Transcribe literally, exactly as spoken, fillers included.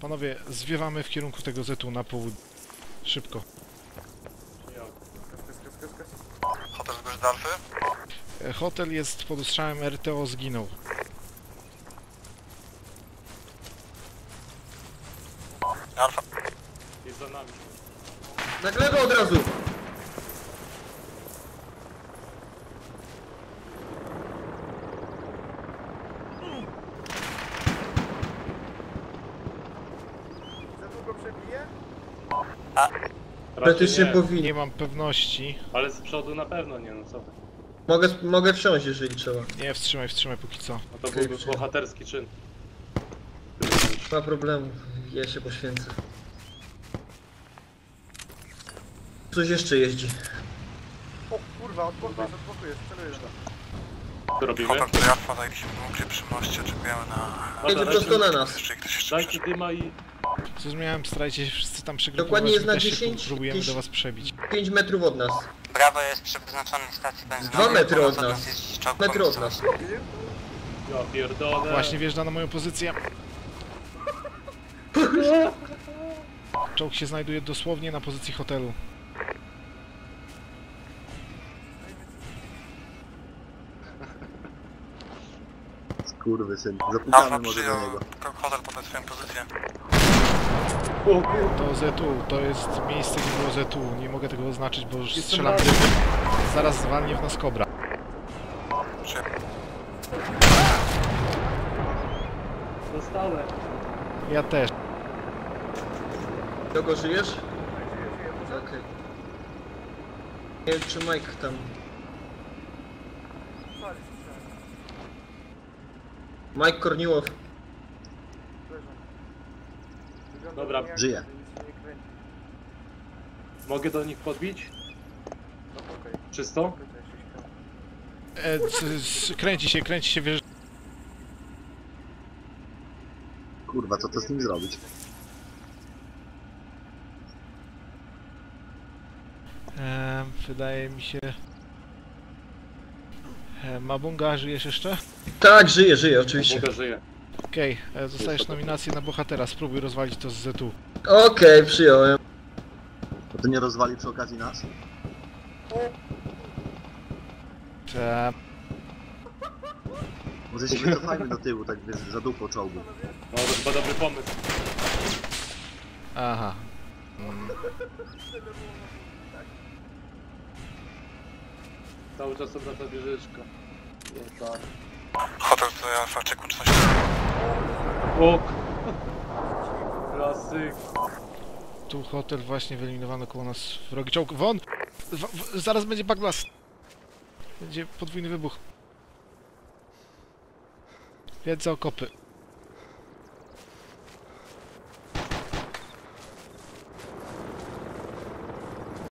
Panowie, zwiewamy w kierunku tego zetu na południe. Szybko. Hotel zgłoś do Alfy? E, Hotel jest pod ostrzałem, R T O zginął. Alfa. Jest za nami. Na glebę od razu! Za długo przebije? Praktycznie nie, powinien. Nie mam pewności. ale z przodu na pewno nie, no co ty. Mogę, mogę wsiąść, jeżeli trzeba. Nie, wstrzymaj, wstrzymaj póki co. No to Okej, byłby przyjąłem. bohaterski czyn. Nie ma problemu, ja się poświęcę. Coś jeszcze jeździ. O kurwa, od boku jest, od boku jest, celujesz. Co robimy? Hotel tutaj Alfa, zajęliśmy punkcie przy moście, czekujemy na... Jedzie prosto na nas. Jeszcze ktoś jeszcze Dajcie przyszedł. dyma i... Zrozumiałem, starajcie się wszyscy tam przegrupować. Dokładnie jest my na też się dziesięć, próbujemy jakieś- do was przebić. pięć metrów od nas. Brawo jest przy wyznaczonej stacji benzynowej. Dwa metry Pomoc od nas. jest czołg Metry od pomocowy. nas. Ja pierdolę. Właśnie wjeżdża na moją pozycję. Czołg się znajduje dosłownie na pozycji hotelu. Skurwysyn. Alfa Zapukamy może przyjął do niego. hotel pod swoją pozycję. O kur... To Z U, to jest miejsce, gdzie było Z U. Nie mogę tego oznaczyć, bo już Jestem strzelam razem. dymy. Zaraz zwalnie w nas kobra. Przyjął. Dostałem. Ja też. Kogo żyjesz? Okej. Nie wiem, czy Mike tam... Mike Korniłow. Dobra, żyje. Mogę do nich podbić? No okej, Czysto? okej, to jeszcze śpią. E, c, c, kręci się, kręci się, wiesz. Kurwa, co to z nim zrobić? E, wydaje mi się... E, Mabunga, żyjesz jeszcze? Tak, żyje, żyje, oczywiście. Boga żyje. Okej, okay, dostajesz nominację na bohatera. Spróbuj rozwalić to z Z U. Okej, przyjąłem. No to nie rozwali przy okazji nas? Te... Może się wycofajmy do tyłu, tak wiesz, za dupą czołgu. No to chyba dobry pomysł. Aha. Mm. Cały czas obraca wieżyczka. Jeba. Hotel tutaj Alfa, czekuj czy coś. O kur... Klasyk. Tu hotel właśnie wyeliminowano koło nas wrogi czołg. Won! W, w, zaraz będzie backblast. Będzie podwójny wybuch. Wiedza okopy.